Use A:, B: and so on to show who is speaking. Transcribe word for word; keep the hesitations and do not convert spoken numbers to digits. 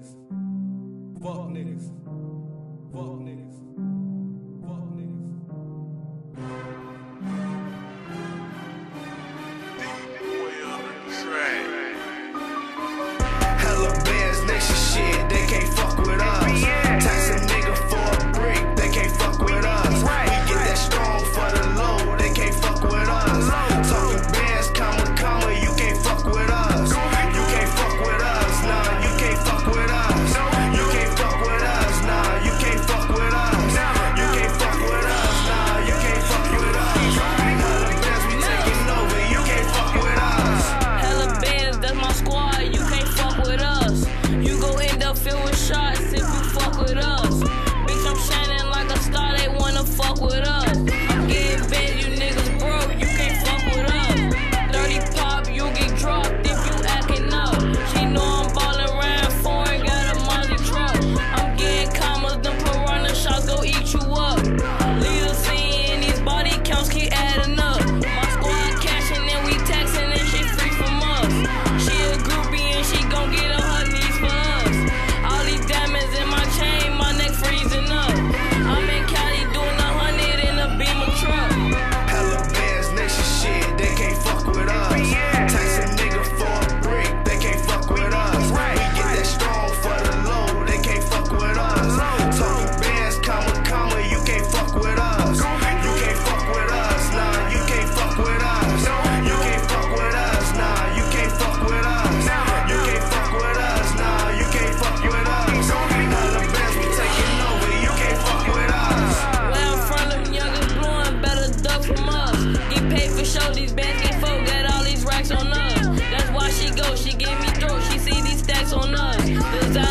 A: niggas. Fuck niggas. Fuck niggas. Fuck niggas.
B: Hella bands, nation shit, they can't fuck with us. Tax a nigga for a brick, they can't fuck with us. We get that strong for the low, they can't fuck with us. Talking bands, comma, comma, you can't fuck with us. You can't fuck with us, nah, you can't fuck with us. You can't fuck with us, nah, you can't fuck with us. You can't fuck with us, nah, you can't fuck with us. Hella bands, we taking over, you can't fuck with us.
C: Hella bands, that's my squad, you can't fuck with us. You gon' end up filled with shots if you fuck with us. Bitch, I'm shining like a star, they wanna fuck with us. I'm getting bent, you niggas broke, you can't fuck with us. thirty pop, you get dropped if you acting up. She know I'm ballin' around foreign, got a Molly truck. I'm getting commas, them piranha shots go eat you up. Leave the scene, these body counts keep adding up. My squad cashing and we taxing and shit free from us. She a groupie and she gon' get on her knees for us. All these diamonds in my chain, my neck freezing up. I'm in Cali doing a hundred in a Beamer truck.
B: Hella bands, nation shit, they can't fuck with us. Tax a nigga for a brick, they can't fuck with us. We get that strong for the low, they can't fuck with us. Talking bands, comma, comma, you can't fuck with us. You can't fuck with us, nah, you can't fuck with us. You can't fuck with us, nah, you can't fuck with us. You can't fuck with us, nah, you can't fuck with us. Hella bands, we taking over, you can't fuck with us.
C: Where I'm from, them youngers blowing, better duck from us. Get paid for show, these bands get folk, got all these racks on us. That's why she go, she give me throat, she see these stacks on us.